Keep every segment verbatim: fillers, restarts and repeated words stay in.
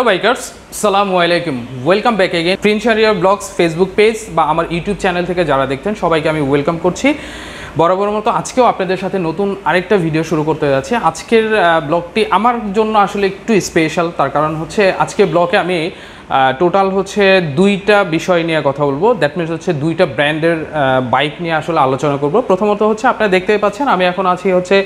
Hello bikers, আসসালামু আলাইকুম। Welcome back again Prince Shahriar blogs Facebook page বা আমার ইউটিউব চ্যানেল থেকে যারা দেখতেন সবাইকে আমি ওয়েলকাম করছি। বরাবর মতো আজকেও আপনাদের সাথে নতুন আরেকটা ভিডিও শুরু করতে যাচ্ছি। আজকের ব্লগটি আমার জন্য আসলে একটু স্পেশাল, তার কারণ হচ্ছে আজকের ব্লগে আমি টোটাল হচ্ছে দুইটা বিষয় নিয়ে কথা বলবো। দ্যাট মিনস হচ্ছে দুইটা ব্র্যান্ডের বাইক নিয়ে আসলে আলোচনা করব। প্রথমত হচ্ছে আপনারা দেখতেই পাচ্ছেন আমি এখন আছি হচ্ছে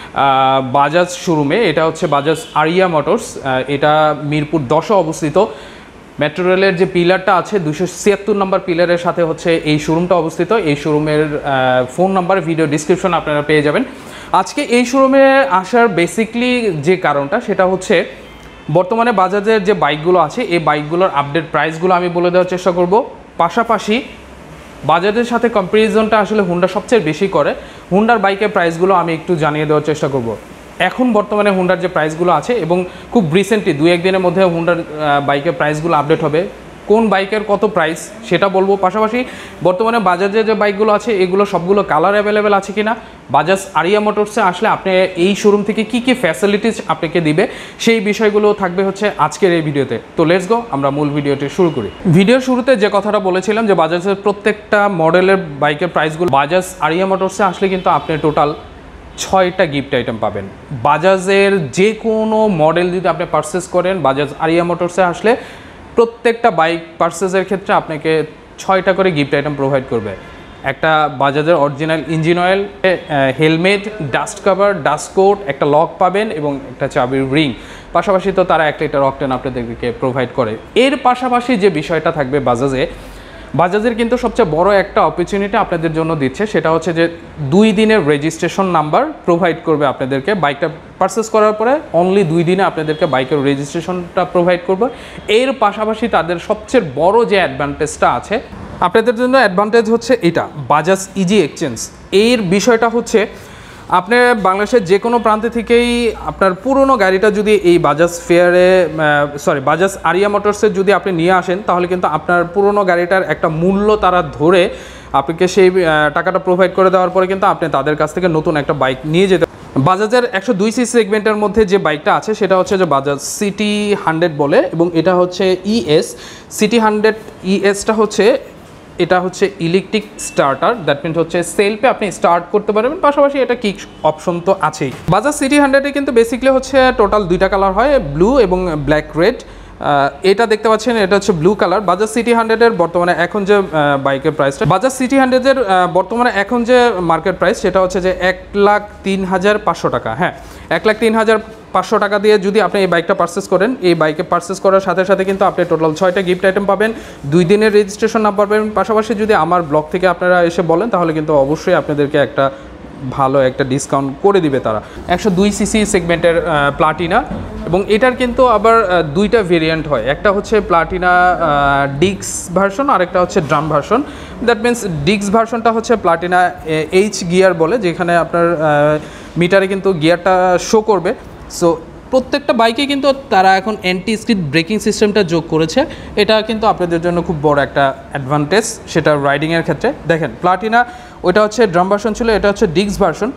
বাজাজ শোরুমে। এটা হচ্ছে বাজাজ আরিয়া মোটরস, এটা মিরপুর দশে অবস্থিত। মেট্রো রেলের যে পিলারটা আছে দুশো ছিয়াত্তর নম্বর পিলারের সাথে হচ্ছে এই শোরুমটা অবস্থিত। এই শোরুমের ফোন নাম্বার ভিডিও ডিসক্রিপশন আপনারা পেয়ে যাবেন। আজকে এই শোরুমে আসার বেসিকলি যে কারণটা সেটা হচ্ছে বর্তমানে বাজাজের যে বাইকগুলো আছে এই বাইকগুলোর আপডেট প্রাইসগুলো আমি বলে দেওয়ার চেষ্টা করব। পাশাপাশি বাজাজের সাথে কম্প্যারিজনটা আসলে হুন্ডা সবচেয়ে বেশি করে, হুন্ডার বাইকের প্রাইসগুলো আমি একটু জানিয়ে দেওয়ার চেষ্টা করব। এখন বর্তমানে হুন্ডার যে প্রাইসগুলো আছে এবং খুব রিসেন্টলি দু একদিনের মধ্যে হুন্ডার বাইকের প্রাইসগুলো আপডেট হবে, কোন বাইকের কত প্রাইস সেটা বলবো। পাশাপাশি বর্তমানে বাজাজের যে বাইকগুলো আছে এগুলো সবগুলো কালার অ্যাভেলেবেল আছে কিনা, বাজাজ আরিয়া মোটরসে আসলে আপনি এই শোরুম থেকে কি কি ফ্যাসিলিটিস আপনাকে দিবে সেই বিষয়গুলো থাকবে হচ্ছে আজকের এই ভিডিওতে। তো লেটস গো, আমরা মূল ভিডিওটি শুরু করি। ভিডিওর শুরুতে যে কথাটা বলেছিলাম যে বাজাজের প্রত্যেকটা মডেলের বাইকের প্রাইসগুলো, বাজাজ আরিয়া মোটরসে আসলে কিন্তু আপনি টোটাল ছয়টা গিফট আইটেম পাবেন। বাজাজের যে কোনো মডেল যদি আপনি পারচেস করেন বাজাজ আরিয়া মোটরসে আসলে প্রত্যেকটা বাইক পারচেসের ক্ষেত্রে আপনাকে ছয়টা করে গিফট আইটেম প্রোভাইড করবে। একটা বাজাজের original engine oil, helmet, dust cover, dust coat, একটা লক পাবেন এবং একটা চাবির রিং। পাশাপাশি তো তারা একটা এটা অকটেন আপনাদেরকে প্রোভাইড করে। এর পাশাপাশি যে বিষয়টা থাকবে বাজাজে, বাজাজের কিন্তু সবচেয়ে বড় একটা অপরচুনিটি আপনাদের জন্য দিচ্ছে, সেটা হচ্ছে যে দুই দিনের রেজিস্ট্রেশন নাম্বার প্রোভাইড করবে আপনাদেরকে। বাইকটা পারচেস করার পরে অনলি দুই দিনে আপনাদেরকে বাইকের রেজিস্ট্রেশনটা প্রোভাইড করবে। এর পাশাপাশি তাদের সবচেয়ে বড় যে অ্যাডভান্টেজটা আছে আপনাদের জন্য, অ্যাডভান্টেজ হচ্ছে এটা বাজাজ ইজি এক্সচেঞ্জ। এর বিষয়টা হচ্ছে আপনি বাংলাদেশের যে কোনো প্রান্তে থেকেই আপনার পুরনো গাড়িটা যদি এই বাজাজ ফেয়ারে সরি বাজাজ আরিয়া মোটরসে যদি আপনি নিয়ে আসেন তাহলে কিন্তু আপনার পুরনো গাড়িটার একটা মূল্য তারা ধরে আপনাকে সেই টাকাটা প্রোভাইড করে দেওয়ার পরে কিন্তু আপনি তাদের কাছ থেকে নতুন একটা বাইক নিয়ে যেতে। বাজাজের একশো দুই সি সেগমেন্টের মধ্যে যে বাইকটা আছে সেটা হচ্ছে যে বাজাজ সিটি হান্ড্রেড বলে এবং এটা হচ্ছে ইএস সিটি হান্ড্রেড। ইএসটা হচ্ছে এটা হচ্ছে ইলেকট্রিক স্টার্টার, দ্যাট মিনস হচ্ছে সেলফে আপনি স্টার্ট করতে পারবেন। পাশাপাশি এটা কিক অপশন তো আছেই। বাজাজ সিটি হান্ড্রেডে কিন্তু বেসিক্যালি হচ্ছে টোটাল দুইটা কালার হয়, ব্লু এবং ব্ল্যাক রেড। এটা দেখতে পাচ্ছেন এটা হচ্ছে ব্লু কালার। বাজাজ সিটি হান্ড্রেডের বর্তমানে এখন যে বাইকের প্রাইসটা, বাজাজ সিটি হান্ড্রেডের বর্তমানে এখন যে মার্কেট প্রাইস সেটা হচ্ছে যে এক লাখ তিন হাজার পাঁচশো টাকা। হ্যাঁ, এক লাখ তিন হাজার পাঁচশো টাকা দিয়ে যদি আপনি এই বাইকটা পারচেস করেন, এই বাইকে পারচেস করার সাথে সাথে কিন্তু আপনি টোটাল ছয়টা গিফট আইটেম পাবেন, দুই দিনের রেজিস্ট্রেশন নাম্বার পাবেন। পাশাপাশি যদি আমার ব্লগ থেকে আপনারা এসে বলেন তাহলে কিন্তু অবশ্যই আপনাদেরকে একটা ভালো একটা ডিসকাউন্ট করে দিবে তারা। একশো দুই সিসি সেগমেন্টের প্লাটিনা এবং এটার কিন্তু আবার দুইটা ভেরিয়েন্ট হয়, একটা হচ্ছে প্লাটিনা ডিক্স ভার্সন আর একটা হচ্ছে ড্রাম ভার্সন। দ্যাট মিনস ডিক্স ভার্সনটা হচ্ছে প্লাটিনা এইচ গিয়ার বলে, যেখানে আপনার মিটারে কিন্তু গিয়ারটা শো করবে। সো প্রত্যেকটা বাইকে কিন্তু তারা এখন অ্যান্টি স্কিড ব্রেকিং সিস্টেমটা যোগ করেছে। এটা কিন্তু আপনাদের জন্য খুব বড় একটা অ্যাডভান্টেজ সেটা রাইডিংয়ের ক্ষেত্রে। দেখেন প্লাটিনা ওইটা হচ্ছে ড্রাম ভার্সন ছিল, এটা হচ্ছে ডিক্স ভার্সন।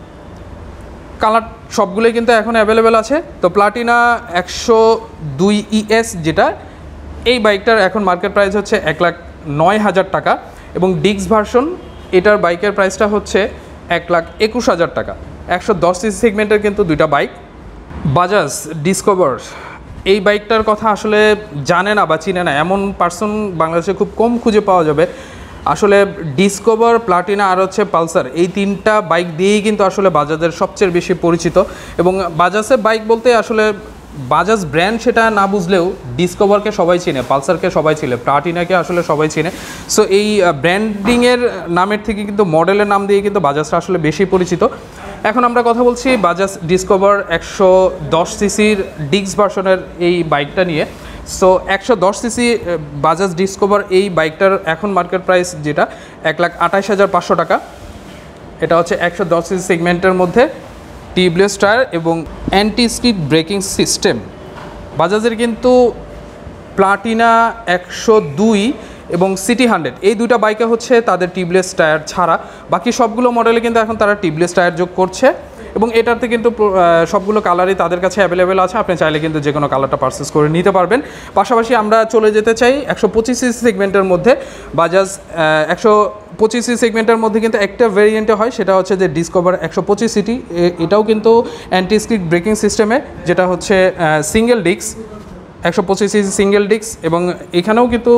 কালার সবগুলোই কিন্তু এখন অ্যাভেলেবেল আছে। তো প্লাটিনা একশো দুই ইএস যেটা, এই বাইকটার এখন মার্কেট প্রাইস হচ্ছে এক লাখ নয় হাজার টাকা এবং ডিক্স ভার্সন এটার বাইকের প্রাইসটা হচ্ছে এক লাখ একুশ হাজার টাকা। একশো দশ সিসি সেগমেন্টের কিন্তু দুইটা বাইক। বাজাজ ডিসকভার এই বাইকটার কথা আসলে জানে না বা চিনে না এমন পার্সন বাংলাদেশে খুব কম খুঁজে পাওয়া যাবে। আসলে ডিসকভার, প্লাটিনা আর হচ্ছে পালসার, এই তিনটা বাইক দিয়েই কিন্তু আসলে বাজাজের সবচেয়ে বেশি পরিচিত। এবং বাজাজের বাইক বলতে আসলে বাজাজ ব্র্যান্ড সেটা না বুঝলেও ডিসকভারকে সবাই চিনে, পালসারকে সবাই চিনে, প্লাটিনাকে আসলে সবাই চিনে। সো এই ব্র্যান্ডিংয়ের নামের থেকে কিন্তু মডেলের নাম দিয়ে কিন্তু বাজাজটা আসলে বেশি পরিচিত। এখন আমরা কথা বলছি বাজাজ ডিসকভার একশো দশ সিসির ডিক্স ভার্সনের এই বাইকটা নিয়ে। সো একশো দশ সিসি বাজাজ ডিসকভার এই বাইকটার এখন মার্কেট প্রাইস যেটা এক লাখ আঠাশ হাজার পাঁচশো টাকা। এটা হচ্ছে একশো দশ সিসি সেগমেন্টের মধ্যে টিউবলেস টায়ার এবং অ্যান্টি স্কিড ব্রেকিং সিস্টেম। বাজাজের কিন্তু প্লাটিনা একশো দুই এবং সিটি হান্ড্রেড এই দুইটা বাইকে হচ্ছে তাদের টিউবলেস টায়ার ছাড়া বাকি সবগুলো মডেলে কিন্তু এখন তারা টিউবলেস টায়ার যোগ করছে। এবং এটাতে কিন্তু সবগুলো কালারই তাদের কাছে অ্যাভেলেবেল আছে, আপনি চাইলে কিন্তু যে কোনো কালারটা পারচেস করে নিতে পারবেন। পাশাপাশি আমরা চলে যেতে চাই একশো পঁচিশ সিসি সেগমেন্টের মধ্যে। বাজাজ একশো পঁচিশ সিসি সেগমেন্টের মধ্যে কিন্তু একটা ভেরিয়েন্টে হয়, সেটা হচ্ছে যে ডিসকভার একশো পঁচিশ সিটি। এটাও কিন্তু অ্যান্টি স্কিড ব্রেকিং সিস্টেমে, যেটা হচ্ছে সিঙ্গেল ডিস্ক একশো পঁচিশ সিসি সিঙ্গেল ডিস্ক, এবং এখানেও কিন্তু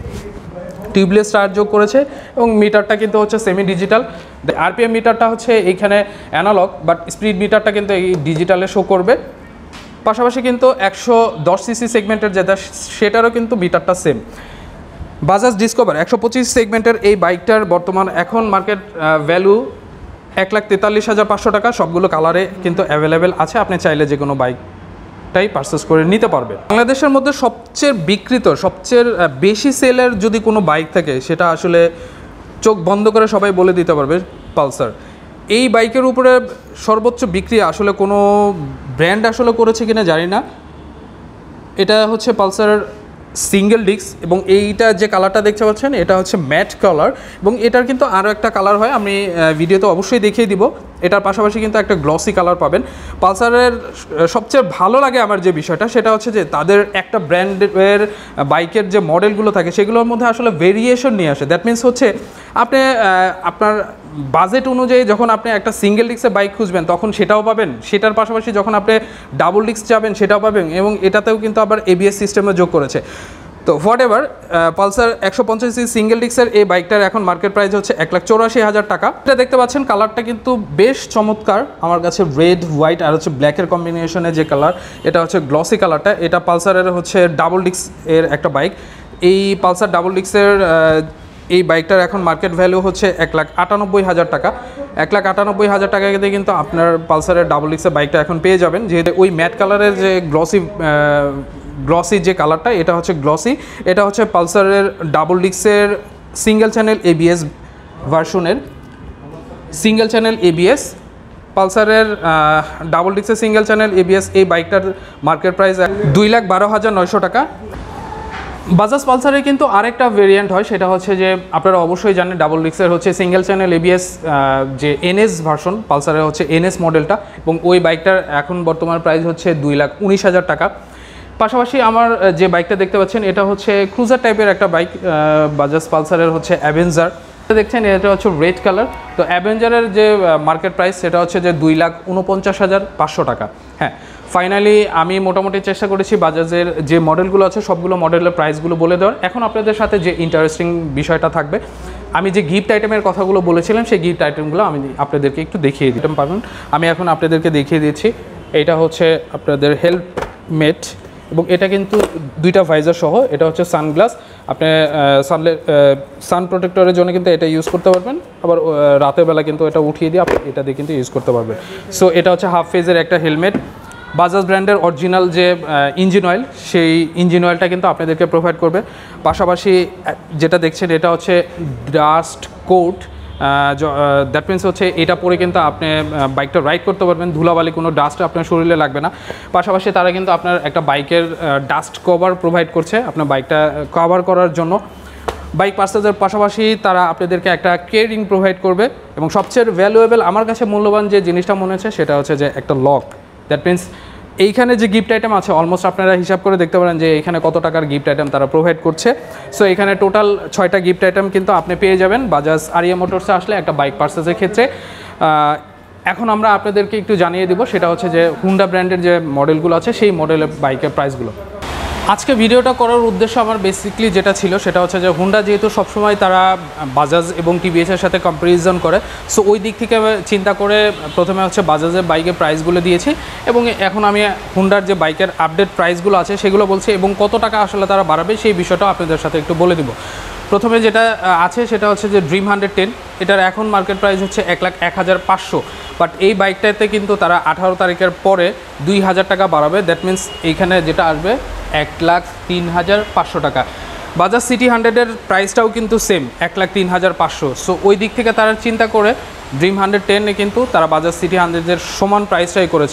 টিউবলেস টায়ার যোগ করেছে এবং মিটারটা কিন্তু হচ্ছে সেমি ডিজিটাল। আরপিএম মিটারটা হচ্ছে এইখানে অ্যানালগ, বাট স্পিড মিটারটা কিন্তু এই ডিজিটালে শো করবে। পাশাপাশি কিন্তু একশো দশ সিসি সেগমেন্টের যেটা সেটারও কিন্তু মিটারটা সেম। বাজাজ ডিসকভার একশো পঁচিশ সেগমেন্টের এই বাইকটার বর্তমান এখন মার্কেট ভ্যালু এক লাখ তেতাল্লিশ হাজার পাঁচশো টাকা। সবগুলো কালারে কিন্তু অ্যাভেলেবেল আছে, আপনি চাইলে যে কোনো বাইক টাই পারচেস করে নিতে পারবে। বাংলাদেশের মধ্যে সবচেয়ে বিক্রিত সবচেয়ে বেশি সেলের যদি কোনো বাইক থাকে, সেটা আসলে চোখ বন্ধ করে সবাই বলে দিতে পারবে পালসার। এই বাইকের উপরে সর্বোচ্চ বিক্রি আসলে কোনো ব্র্যান্ড আসলে করেছে কিনা জানি না। এটা হচ্ছে পালসারের সিঙ্গেল ডিস্ক, এবং এইটা যে কালারটা দেখতে পাচ্ছেন এটা হচ্ছে ম্যাট কালার, এবং এটার কিন্তু আরও একটা কালার হয়, আমি ভিডিওতে অবশ্যই দেখিয়ে দিব। এটার পাশাপাশি কিন্তু একটা গ্লসি কালার পাবেন। পালসারের সবচেয়ে ভালো লাগে আমার যে বিষয়টা, সেটা হচ্ছে যে তাদের একটা ব্র্যান্ডের বাইকের যে মডেলগুলো থাকে সেগুলোর মধ্যে আসলে ভেরিয়েশন নিয়ে আসে। দ্যাট মিনস হচ্ছে আপনি আপনার বাজেট অনুযায়ী যখন আপনি একটা সিঙ্গেল ডিস্কের বাইক খুঁজবেন তখন সেটাও পাবেন, সেটার পাশাপাশি যখন আপনি ডাবল ডিস্ক যাবেন সেটাও পাবেন, এবং এটাতেও কিন্তু আবার এবিএস সিস্টেমে যোগ করেছে। তো হোয়াট এভার, পালসার একশো পঞ্চাশ সিসি সিঙ্গেল ডিস্কের এই বাইকটার এখন মার্কেট প্রাইস হচ্ছে এক লাখ চৌরাশি হাজার টাকা। এটা দেখতে পাচ্ছেন কালারটা কিন্তু বেশ চমৎকার আমার কাছে, রেড হোয়াইট আর হচ্ছে ব্ল্যাকের কম্বিনেশনে যে কালার, এটা হচ্ছে গ্লসি কালারটা। এটা পালসারের হচ্ছে ডাবল ডিস্ক এর একটা বাইক। এই পালসার ডাবল ডিস্কের এই বাইকটার এখন মার্কেট ভ্যালু হচ্ছে এক লাখ আটানব্বই হাজার টাকা। এক লাখ আটানব্বই হাজার টাকাতে কিন্তু আপনার পালসারের ডাবল ডিস্কের বাইকটা এখন পেয়ে যাবেন, যেহেতু ওই ম্যাট কালারের যে গ্লসি গ্লসি যে কালারটা, এটা হচ্ছে গ্লসি। এটা হচ্ছে পালসারের ডাবল ডিস্কের সিঙ্গেল চ্যানেল এবিএস ভার্সনের সিঙ্গেল চ্যানেল এবিএস পালসারের ডাবল ডিস্কের সিঙ্গেল চ্যানেল এবিএস এই বাইকটার মার্কেট প্রাইস দুই লাখ বারো হাজার নয়শো টাকা। বাজাজ পালসারের কিন্তু আরেকটা ভেরিয়েন্ট হয়, সেটা হচ্ছে যে আপনারা অবশ্যই জানেন ডাবল ডিস্কের হচ্ছে সিঙ্গেল চ্যানেল এবিএস যে এনএস ভার্সন, পালসারের হচ্ছে এনএস মডেলটা, এবং ওই বাইকটার এখন বর্তমান প্রাইস হচ্ছে দুই লাখ উনিশ হাজার টাকা। পাশাপাশি আমার যে বাইকটা দেখতে পাচ্ছেন এটা হচ্ছে ক্রুজার টাইপের একটা বাইক, বাজাজ পালসারের হচ্ছে অ্যাভেঞ্জার। এটা দেখছেন এটা হচ্ছে রেড কালার। তো অ্যাভেঞ্জারের যে মার্কেট প্রাইস সেটা হচ্ছে যে দুই লাখ উনপঞ্চাশ হাজার পাঁচশো টাকা। হ্যাঁ, ফাইনালি আমি মোটামুটি চেষ্টা করেছি বাজাজের যে মডেলগুলো আছে সবগুলো মডেলের প্রাইসগুলো বলে দেওয়ার। এখন আপনাদের সাথে যে ইন্টারেস্টিং বিষয়টা থাকবে, আমি যে গিফট আইটেমের কথাগুলো বলেছিলাম সেই গিফট আইটেমগুলো আমি আপনাদেরকে একটু দেখিয়ে দিতে পারবেন। আমি এখন আপনাদেরকে দেখিয়ে দিচ্ছি। এইটা হচ্ছে আপনাদের হেলমেট, এবং এটা কিন্তু দুইটা ভাইজার সহ। এটা হচ্ছে সানগ্লাস, আপনি সানলে সান প্রোটেক্টরের জন্য কিন্তু এটা ইউজ করতে পারবেন, আবার রাতের বেলা কিন্তু এটা উঠিয়ে দিয়ে আপনি এটা দিয়ে কিন্তু ইউজ করতে পারবেন। সো এটা হচ্ছে হাফ ফেজের একটা হেলমেট। বাজাজ ব্র্যান্ডের অরিজিনাল যে ইঞ্জিন অয়েল, সেই ইঞ্জিন অয়েলটা কিন্তু আপনাদেরকে প্রোভাইড করবে। পাশাপাশি যেটা দেখছেন এটা হচ্ছে ডাস্ট কোট, দ্যাট মিনস হচ্ছে এটা পরে কিন্তু আপনি বাইকটা রাইড করতে পারবেন, ধুলাবালি কোনো ডাস্ট আপনার শরীরে লাগবে না। পাশাপাশি তারা কিন্তু আপনার একটা বাইকের ডাস্ট কভার প্রোভাইড করছে আপনার বাইকটা কভার করার জন্য। বাইক পার্সেসের পাশাপাশি তারা আপনাদেরকে একটা কেয়ারিং প্রোভাইড করবে, এবং সবচেয়ে ভ্যালুয়েবল আমার কাছে মূল্যবান যে জিনিসটা মনে হচ্ছে সেটা হচ্ছে যে একটা লক। দ্যাট মিনস এইখানে যে গিফট আইটেম আছে অলমোস্ট আপনারা হিসাব করে দেখতে পারেন যে এখানে কত টাকার গিফট আইটেম তারা প্রোভাইড করছে। সো এখানে টোটাল ছয়টা গিফট আইটেম কিন্তু আপনি পেয়ে যাবেন বাজাজ আরিয়া মোটরসে আসলে একটা বাইক পার্সেসের ক্ষেত্রে। এখন আমরা আপনাদেরকে একটু জানিয়ে দেবো, সেটা হচ্ছে যে হুন্ডা ব্র্যান্ডের যে মডেলগুলো আছে সেই মডেলের বাইকের প্রাইসগুলো। আজকে ভিডিওটা করার উদ্দেশ্য আমার বেসিকলি যেটা ছিল সেটা হচ্ছে যে হুন্ডা যেহেতু সবসময় তারা বাজাজ এবং টিভিএসের সাথে কম্প্যারিজন করে, সো ওই দিক থেকে চিন্তা করে প্রথমে হচ্ছে বাজাজের বাইকের প্রাইসগুলো দিয়েছি, এবং এখন আমি হুন্ডার যে বাইকের আপডেট প্রাইসগুলো আছে সেগুলো বলছি, এবং কত টাকা আসলে তারা বাড়াবে সেই বিষয়টাও আপনাদের সাথে একটু বলে দিব। প্রথমে যেটা আছে সেটা হচ্ছে যে ড্রিম হান্ড্রেড টেন, এটার এখন মার্কেট প্রাইস হচ্ছে এক লাখ এক হাজার পাঁচশো, বাট এই বাইকটাতে কিন্তু তারা আঠারো তারিখের পরে দুই হাজার টাকা বাড়াবে। দ্যাট মিনস এইখানে যেটা আসবে এক লাখ তিন হাজার পাঁচশো টাকা। বাজাজ সিটি হান্ড্রেডের প্রাইসটাও কিন্তু সেম এক লাখ তিন হাজার পাঁচশো। সো ওই দিক থেকে তারা চিন্তা করে ড্রিম হান্ড্রেড টেনে কিন্তু তারা বাজাজ সিটি হান্ড্রেডের সমান প্রাইসটাই করেছে।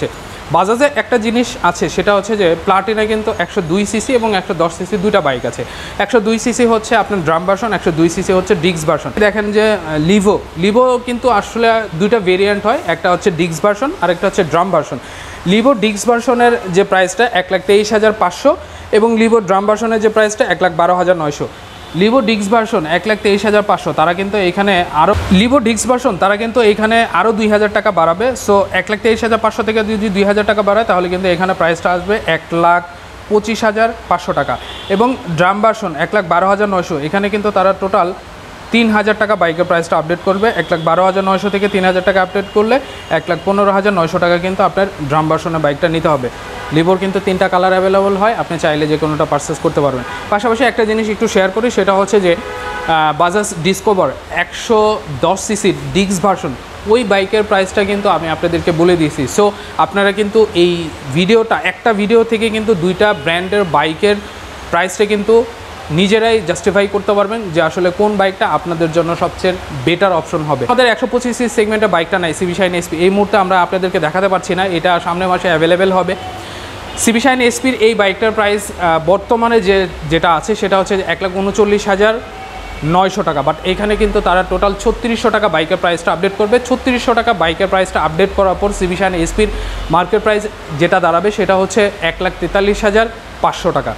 বাজাজে একটা জিনিস আছে, সেটা হচ্ছে যে প্লাটিনা কিন্তু একশো দুই সিসি এবং একশো দশ সিসি দুইটা বাইক আছে। একশো দুই সিসি হচ্ছে আপনার ড্রাম ভার্সন, একশো দুই সিসি হচ্ছে ডিস্ক ভার্সন। দেখেন যে লিভো লিভো কিন্তু আসলে দুইটা ভেরিয়েন্ট হয়, একটা হচ্ছে ডিস্ক ভার্সন আর একটা হচ্ছে ড্রাম ভার্সন। লিভো ডিস্ক ভার্সনের যে প্রাইসটা এক লাখ তেইশ হাজার পাঁচশো এবং লিভো ড্রাম ভার্সনের যে প্রাইসটা এক লাখ বারো হাজার নয়শো। লিভো ডিস্ক ভার্সন এক লাখ তেইশ হাজার পাঁচশো, তারা কিন্তু এখানে আরও লিভো ডিস্ক ভার্সন তারা কিন্তু এখানে আরও দুই হাজার টাকা বাড়াবে। সো এক লাখ তেইশ হাজার পাঁচশো থেকে যদি দুই হাজার টাকা বাড়ায় তাহলে কিন্তু এখানে প্রাইসটা আসবে এক লাখ পঁচিশ হাজার পাঁচশো টাকা। এবং ড্রাম ভার্সন এক লাখ বারো হাজার নয়শো, এখানে কিন্তু তারা টোটাল তিন হাজার টাকা বাইকের প্রাইসটা আপডেট করবে। এক লাখ বারো হাজার নয়শো থেকে তিন হাজার টাকা আপডেট করলে এক লাখ পনেরো হাজার নয়শো টাকা কিন্তু আপনার ড্রাম ভার্সনের বাইকটা নিতে হবে। লিভোর কিন্তু তিনটা কালার অ্যাভেলেবল হয়, আপনি চাইলে যে কোনোটা পারচেস করতে পারবেন। পাশাপাশি একটা জিনিস একটু শেয়ার করি, সেটা হচ্ছে যে বাজাজ ডিসকভার একশো দশ সিসির ডিস্ক ভার্সন ওই বাইকের প্রাইসটা কিন্তু আমি আপনাদেরকে বলে দিয়েছি। সো আপনারা কিন্তু এই ভিডিওটা একটা ভিডিও থেকে কিন্তু দুইটা ব্র্যান্ডের বাইকের প্রাইসটা কিন্তু নিজেরাই জাস্টিফাই করতে পারবেন যে আসলে কোন বাইকটা আপনাদের জন্য সবচেয়ে বেটার অপশন হবে। আমাদের একশো পঁচিশ সি সেগমেন্টে বাইকটা নাই, সিবি শাইন এসপি, এই মুহূর্তে আমরা আপনাদেরকে দেখাতে পারছি না, এটা সামনের মাসে অ্যাভেলেবেল হবে। সিবি শাইন এসপির এই বাইকটার প্রাইস বর্তমানে যে যেটা আছে সেটা হচ্ছে এক লাখ উনচল্লিশ হাজার নয়শো টাকা, বাট এখানে কিন্তু তারা টোটাল ছত্রিশশো টাকা বাইকের প্রাইসটা আপডেট করবে। ছত্রিশশো টাকা বাইকের প্রাইসটা আপডেট করার পর সিবি শাইন এসপির মার্কেট প্রাইস যেটা দাঁড়াবে সেটা হচ্ছে এক লাখ তেতাল্লিশ হাজার পাঁচশো টাকা।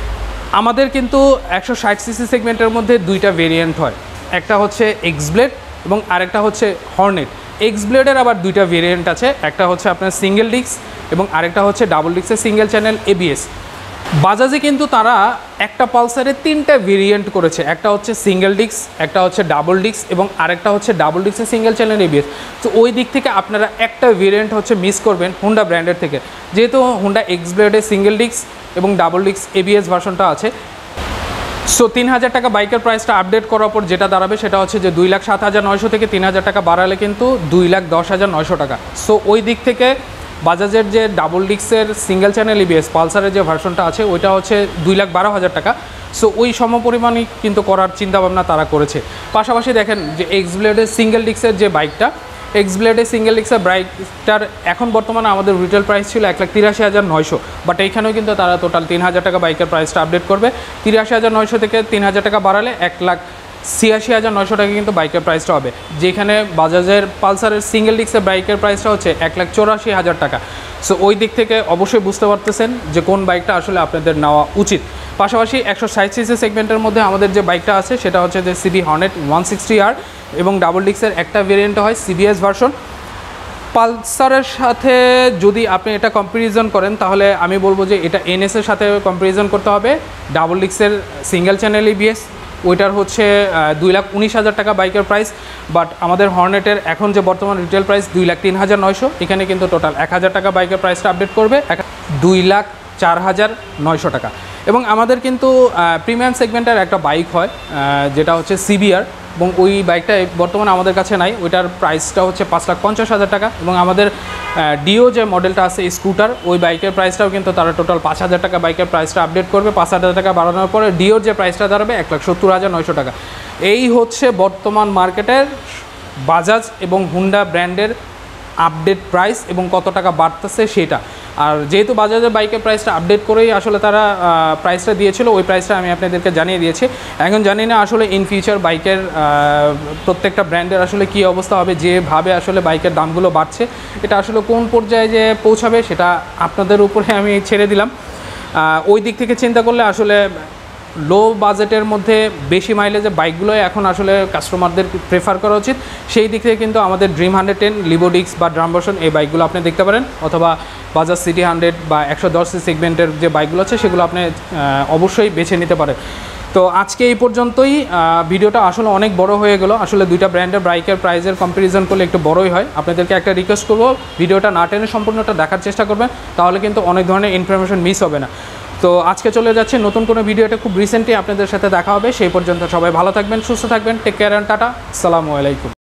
আমাদের কিন্তু একশো ষাট সিসি সেগমেন্টের মধ্যে দুইটা ভেরিয়েন্ট হয়, একটা হচ্ছে এক্স ব্লেড এবং আরেকটা হচ্ছে হর্নেট। এক্স ব্লেডের আবার দুইটা ভেরিয়েন্ট আছে, একটা হচ্ছে আপনার সিঙ্গেল ডিস্ক এবং আরেকটা হচ্ছে ডাবল ডিস্কের সিঙ্গেল চ্যানেল এবিএস। বাজাজে কিন্তু তারা একটা পালসারের তিনটা ভেরিয়েন্ট করেছে, একটা হচ্ছে সিঙ্গেল ডিস্ক, একটা হচ্ছে ডাবল ডিস্ক এবং আরেকটা হচ্ছে ডাবল ডিস্কের সিঙ্গেল চ্যানেল এবিএস। তো ওই দিক থেকে আপনারা একটা ভেরিয়েন্ট হচ্ছে মিস করবেন হুন্ডা ব্র্যান্ডের থেকে, যেহেতু হুন্ডা এক্স ব্লেডের সিঙ্গেল ডিস্ক এবং ডাবল ডিস্ক এবিএস ভার্সনটা আছে। সো তিন হাজার টাকা বাইকের প্রাইসটা আপডেট করার পর যেটা দাঁড়াবে সেটা হচ্ছে যে দুই লাখ সাত হাজার নয়শো থেকে তিন হাজার টাকা বাড়ালে কিন্তু দুই লাখ দশ হাজার নয়শো টাকা। সো ওই দিক থেকে বাজাজের যে ডাবল ডিস্কের সিঙ্গেল চ্যানেল ইবিএস পালসারের যে ভার্সনটা আছে ওইটা হচ্ছে দুই লাখ বারো হাজার টাকা। সো ওই সমপরিমাণই কিন্তু করার চিন্তাভাবনা তারা করেছে। পাশাপাশি দেখেন যে এক্স ব্লেডের সিঙ্গেল ডিস্কের যে বাইকটা, এক্স ব্লেডের সিঙ্গেল ডিস্কের বাইকটার এখন বর্তমানে আমাদের রিটেল প্রাইস ছিল এক লাখ তিরাশি হাজার নয়শো, বাট এইখানেও কিন্তু তারা টোটাল তিন হাজার টাকা বাইকের প্রাইসটা আপডেট করবে। তিরাশি হাজার নয়শো থেকে তিন হাজার টাকা বাড়ালে এক লাখ ছিয়াশি হাজার নয়শো টাকা কিন্তু বাইকের প্রাইসটা হবে, যেখানে বাজাজের পালসারের সিঙ্গেল ডিস্কের বাইকের প্রাইসটা হচ্ছে এক লাখ চৌরাশি হাজার টাকা। সো ওই দিক থেকে অবশ্যই বুঝতে পারতেছেন যে কোন বাইকটা আসলে আপনাদের নেওয়া উচিত। পাশাপাশি একশো ষাট সিসি সেগমেন্টের মধ্যে আমাদের যে বাইকটা আছে সেটা হচ্ছে যে CB Hornet one sixty R এবং ডাবল ডিস্কের একটা ভেরিয়েন্ট হয় সিবিএস ভার্সন। পালসারের সাথে যদি আপনি এটা কম্প্যারিজন করেন তাহলে আমি বলবো যে এটা এনএসের সাথে কম্প্যারিজন করতে হবে। ডাবল ডিস্কের সিঙ্গেল চ্যানেল ইবিএস ওইটার হচ্ছে দুই লাখ উনিশ হাজার টাকা বাইকের প্রাইস, বাট আমাদের হর্নেটের এখন যে বর্তমান রিটেল প্রাইস দুই লাখ তিন হাজার নয়শো, এখানে কিন্তু টোটাল এক হাজার টাকা বাইকের প্রাইসটা আপডেট করবে দুই লাখ চার হাজার নয়শো টাকা। এবং আমাদের কিন্তু প্রিমিয়াম সেগমেন্টের একটা বাইক হয় যেটা হচ্ছে সিবিআর, এবং ওই বাইকটা বর্তমানে আমাদের কাছে নাই, ওইটার প্রাইসটা হচ্ছে পাঁচ লাখ পঞ্চাশ হাজার টাকা। এবং আমাদের ডিও যে মডেলটা আছে স্কুটার, ওই বাইকের প্রাইসটাও কিন্তু তারা টোটাল পাঁচ হাজার টাকা বাইকের প্রাইসটা আপডেট করবে। পাঁচ হাজার টাকা বাড়ানোর পরে ডিওর যে প্রাইসটা দাঁড়াবে এক লাখ সত্তর হাজার নয়শো টাকা। এই হচ্ছে বর্তমান মার্কেটের বাজাজ এবং হুন্ডা ব্র্যান্ডের আপডেট প্রাইস এবং কত টাকা বাড়তেছে সেটা। আর যেহেতু বাজাজের বাইকের প্রাইসটা আপডেট করেই আসলে তারা প্রাইসটা দিয়েছিল, ওই প্রাইসটা আমি আপনাদেরকে জানিয়ে দিয়েছি। এখন জানি না আসলে ইন ফিউচার বাইকের প্রত্যেকটা ব্র্যান্ডের আসলে কী অবস্থা হবে, যেভাবে আসলে বাইকের দামগুলো বাড়ছে, এটা আসলে কোন পর্যায়ে যে পৌঁছাবে সেটা আপনাদের উপরে আমি ছেড়ে দিলাম। ওই দিক থেকে চিন্তা করলে আসলে লো বাজেটের মধ্যে বেশি মাইলেজের বাইকগুলোই এখন আসলে কাস্টমারদের প্রেফার করা উচিত। সেই দিক থেকে কিন্তু আমাদের dream hundred ten, Livo disc বা ড্রাম ভার্সন এই বাইকগুলো আপনি দেখতে পারেন, অথবা বাজাজ সিটি হান্ড্রেড বা একশো দশ সি সেগমেন্টের যে বাইকগুলো আছে সেগুলো আপনি অবশ্যই বেছে নিতে পারেন। তো আজকে এই পর্যন্তই। ভিডিওটা আসলে অনেক বড় হয়ে গেল, আসলে দুইটা ব্র্যান্ডের বাইকের প্রাইসের কম্প্যারিজন করলে একটু বড়ই হয়। আপনাদেরকে একটা রিকোয়েস্ট করবো, ভিডিওটা না টেনে সম্পূর্ণটা দেখার চেষ্টা করবেন, তাহলে কিন্তু অনেক ধরনের ইনফরমেশন মিস হবে না। তো আজকে চলে যাচ্ছে নতুন কোনো ভিডিওটা খুব রিসেন্টলি আপনাদের সাথে দেখা হবে। সেই পর্যন্ত সবাই ভালো থাকবেন, সুস্থ থাকবেন, টেক কেয়ার অ্যান্ড টাটা, আসসালামু আলাইকুম।